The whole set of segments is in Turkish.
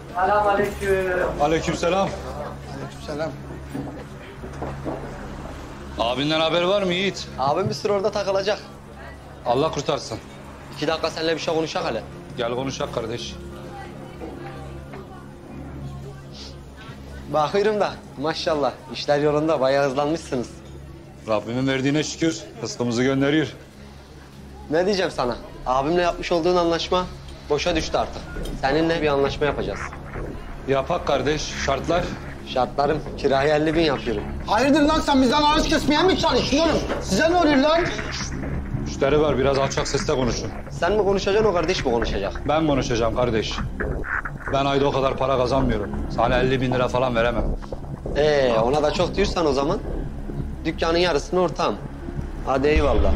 Selamünaleyküm. Aleykümselam. Aleykümselam. Abinden haber var mı Yiğit? Abim bir süre orada takılacak. Allah kurtarsın. 2 dakika seninle bir şey konuşacak hele. Gel konuşak kardeş. Bakıyorum da maşallah işler yolunda bayağı hızlanmışsınız. Rabbimin verdiğine şükür. Rızkımızı gönderiyor. Ne diyeceğim sana? Abimle yapmış olduğun anlaşma boşa düştü artık. Seninle bir anlaşma yapacağız. Yapak kardeş. Şartlar. Şartlarım kiraya 50.000 yapıyorum. Hayırdır lan sen bizden ağaç kesmeye mi çalışıyorsun? Size ne oluyor lan? Müşteri var. Biraz alçak sesle konuşun. Sen mi konuşacaksın o kardeş mi konuşacak? Ben konuşacağım kardeş. Ben ayda o kadar para kazanmıyorum. Sana 50.000 lira falan veremem. Ona da çok diyorsan o zaman dükkanın yarısını ortağım. Hadi eyvallah.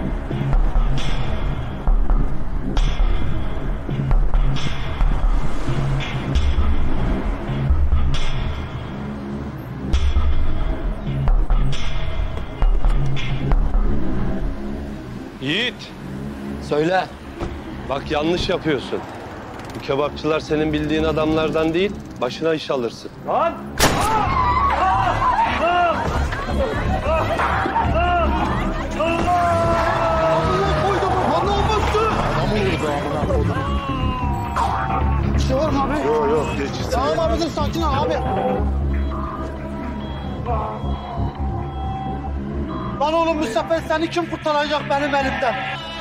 Yiğit, Söyle. bak yanlış yapıyorsun. Bu kebapçılar senin bildiğin adamlardan değil, başına iş alırsın. Lan ne olmuştu? Bir şey var mı abi? Yok, geçirsin. Tamam abi dur sakin ol abi. Lan oğlum bu sefer seni kim kurtaracak benim elimden?